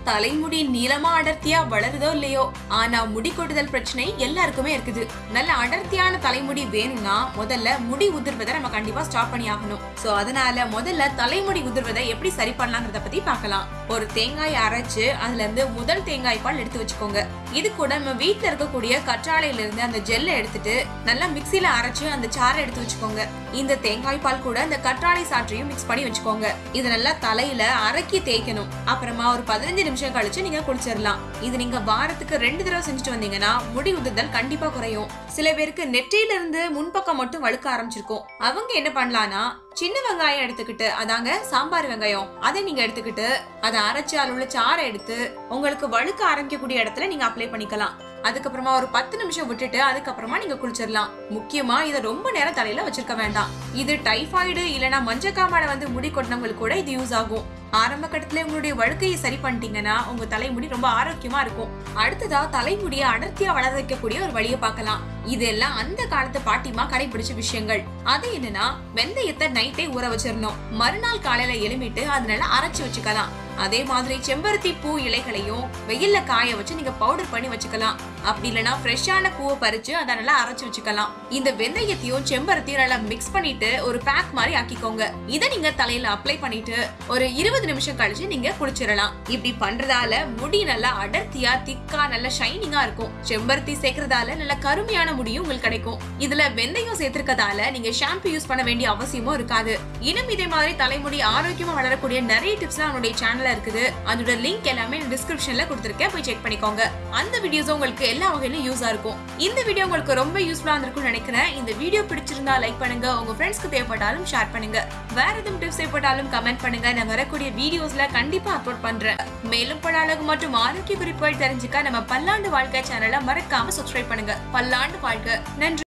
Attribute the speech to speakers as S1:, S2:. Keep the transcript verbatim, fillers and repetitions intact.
S1: தலைமுடி நீளமா அடர்த்தியா வளருதோ இல்லையோ, ஆனா முடி கொட்டுதல் பிரச்சனை எல்லாருக்குமே இருக்குது. நல்ல அடர்த்தியான தலைமுடி வேணும்னா முதல்ல முடி உதிர்வதை நம்ம கண்டிப்பா ஸ்டாப் பண்ணி ஆகணும். சோ அதனால முதல்ல தலைமுடி உதிர்வதை எப்படி சரி பண்ணலாம்ங்கறத பத்தி பார்க்கலாம். ஒரு தேங்காய் அரைச்சு அதுல இருந்து முதல் தேங்காய் பால் எடுத்து வச்சுக்கோங்க. இது கூட நம்ம வீட்டுல இருக்கக்கூடிய கற்றாழையில இருந்து அந்த ஜெல்லை எடுத்துட்டு நல்லா மிக்சில அரைச்சு அந்த சாறை எடுத்து வச்சுக்கோங்க. இந்த தேங்காய் பால் கூட அந்த கற்றாழை சாற்றையும் மிக்ஸ் பண்ணி வச்சுக்கோங்க. இது நல்லா தலையில அரைக்கி தேய்க்கணும். அப்புறமா ஒரு பதினஞ்சு நிமிஷம் கழிச்சு நீங்க குளிச்சிடலாம். இது நீங்க வாரத்துக்கு ரெண்டு தடவை செஞ்சுட்டு வந்தீங்கன்னா முடி உதிர்தல் கண்டிப்பா குறையும். சில பேருக்கு நெற்றியில இருந்து முன்பக்கம் மட்டும் வழுக்க ஆரம்பிச்சிருக்கும். அவங்க என்ன பண்ணலாம்னா சின்ன வெங்காயம் எடுத்துக்கிட்டு, அதாங்க சாம்பார் வெங்காயம், அதை நீங்க எடுத்துக்கிட்டு அதை அரைச்சு அதுல உள்ள சாறை எடுத்து உங்களுக்கு வழுக்க ஆரம்பிக்கக்கூடிய இடத்துல நீங்க அப்ளை பண்ணிக்கலாம். அதுக்கப்புறமா ஒரு பத்து நிமிஷம் விட்டுட்டு அதுக்கப்புறமா நீங்க குளிச்சிடலாம். முக்கியமா இதை ரொம்ப நேரம் தலையில வச்சிருக்க வேண்டாம். இது டைபாய்டு இல்லனா மஞ்சக்காமால வந்து முடி கொட்டினவங்களுக்கு கூட இது யூஸ் ஆகும். ஆரம்ப கட்டத்துல உங்களுடைய வழுக்கையை சரி பண்ணிட்டீங்கன்னா உங்க தலைமுடி ரொம்ப ஆரோக்கியமா இருக்கும். அடுத்ததா தலைமுடியை அடர்த்தியா வளர வைக்கக்கூடிய ஒரு வழியை பார்க்கலாம். இதெல்லாம் அந்த காலத்து பாட்டிமா கடைபிடிச்ச விஷயங்கள். அது என்னன்னா, வெந்தயத்தை நைட்டே ஊற வச்சிடணும். மறுநாள் காலையில எழுமிட்டு அதனால அரைச்சு வச்சுக்கலாம். அதே மாதிரி செம்பருத்தி பூ இலைகளையும் வெயில்ல காய வச்சு நீங்க பவுடர் பண்ணி வச்சுக்கலாம். அப்படி இல்லைன்னா ஃப்ரெஷ்ஷான பூவை பறிச்சு அதை நல்லா அரைச்சு வச்சுக்கலாம். இந்த வெந்தயத்தையும் செம்பருத்தியும் நல்லா மிக்ஸ் பண்ணிட்டு ஒரு பேக் மாதிரி ஆக்கிக்கோங்க. இதை நீங்க தலையில அப்ளை பண்ணிட்டு ஒரு இருபது நிமிஷம் கழிச்சு நீங்க குளிச்சிடலாம். இப்படி பண்றதால முடி நல்லா அடர்த்தியா திக்கா நல்ல ஷைனிங்கா இருக்கும். செம்பருத்தி சேர்க்கறதால நல்ல கருமையான முடியும் உங்களுக்கு கிடைக்கும். இதுல வெந்தயம் சேர்த்திருக்கதால நீங்க ஷாம்பு யூஸ் பண்ண வேண்டிய அவசியமும் இருக்காது. இன்னும் இதே மாதிரி தலைமுடி ஆரோக்கியமா வளரக்கூடிய நிறைய டிப்ஸ் நம்மளுடைய சேனல் இருக்குது. அதோட லிங்க் எல்லாமே டிஸ்கிரிப்ஷன்ல கொடுத்திருக்கேன், போய் செக் பண்ணிக்கோங்க. அந்த வீடியோஸ் உங்களுக்கு எல்லா வகையிலும் யூஸா இருக்கும். இந்த வீடியோ உங்களுக்கு ரொம்ப யூஸ்ஃபுல்லா இருந்திருக்கும்னு நினைக்கிறேன். இந்த வீடியோ பிடிச்சிருந்தா லைக் பண்ணுங்க, உங்க ஃப்ரெண்ட்ஸ்க்கு தேவைப்பட்டாலும் ஷேர் பண்ணுங்க. வேற எதுவும் டிப்ஸ் தேவைப்பட்டாலும் கமெண்ட் பண்ணுங்க. நான் வரக்கூடிய வீடியோஸ்ல கண்டிப்பா அப்லோட் பண்றேன். மேலும் பல அழகு மற்றும் ஆரோக்கிய குறிப்புகள் தெரிஞ்சுக்க நம்ம பல்லாண்டு வாழ்க்கை சேனலை மறக்காம சப்ஸ்கிரைப் பண்ணுங்க. பல்லாண்டு வாழ்க்கை. நன்றி.